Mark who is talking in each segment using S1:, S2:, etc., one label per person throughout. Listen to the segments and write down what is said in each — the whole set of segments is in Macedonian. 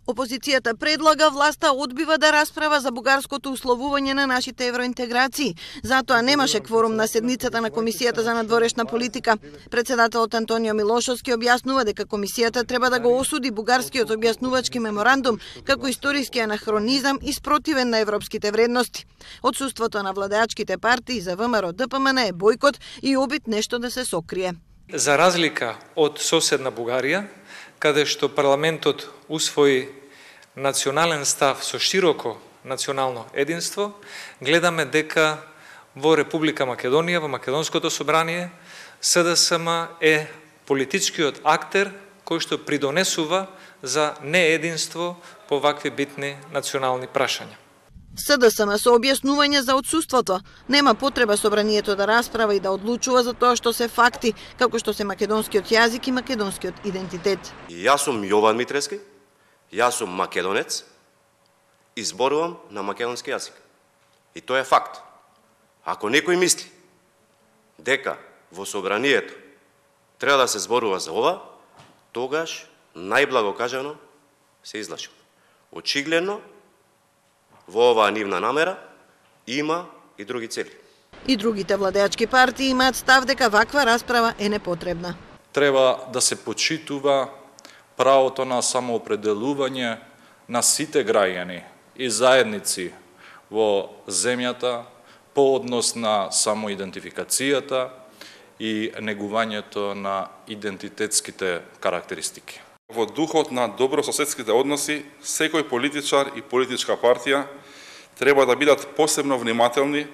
S1: Опозицијата предлага власта одбива да расправа за бугарското условување на нашите евроинтеграции. Затоа немаше кворум на седницата на Комисијата за надворешна политика. Председателот Антонио Милошовски објаснува дека Комисијата треба да го осуди бугарскиот објаснувачки меморандум како историски анахронизам и спротивен на европските вредности. Отсуството на владеачките партии за ВМРО ДПМН е бојкот и обид нешто да се сокрие.
S2: За разлика од соседна Бугарија, каде што парламентот усвои национален став со широко национално единство, гледаме дека во Република Македонија, во Македонското собрание, СДСМ е политичкиот актер кој што придонесува за неединство по вакви битни национални прашања.
S1: СДСМ со објаснување за отсуството. Нема потреба собранието да расправа и да одлучува за тоа што се факти, како што се македонскиот јазик и македонскиот идентитет.
S3: Јас сум Јован Митрески, јас сум македонец, изборувам на македонски јазик. И тоа е факт. Ако некој мисли дека во собранието треба да се зборува за ова, тогаш најблаго кажано се излашува. Очигледно во оваа нивна намера има и други цели.
S1: И другите владеачки партии имаат став дека ваква расправа е непотребна.
S4: Треба да се почитува правото на самоопределување на сите граѓани и заедници во земјата по однос на самоидентификацијата и негувањето на идентитетските карактеристики.
S5: Во духот на добрососедските односи, секој политичар и политичка партија треба да бидат посебно внимателни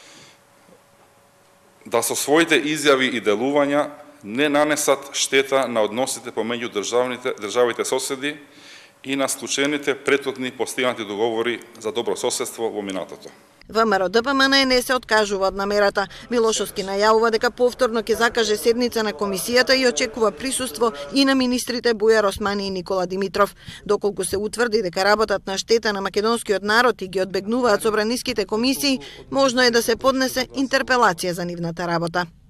S5: да со своите изјави и делувања не нанесат штета на односите помеѓу државите соседи и на склучените претходни постигнати договори за добрососедство во минатото.
S1: ВМРО ДПМН не се откажува од намерата. Милошовски најавува дека повторно ќе закаже седница на комисијата и очекува присуство и на министрите Бујар Османи и Никола Димитров. Доколку се утврди дека работат на штета на македонскиот народ и ги одбегнуваат собраниските комисии, можно е да се поднесе интерпелација за нивната работа.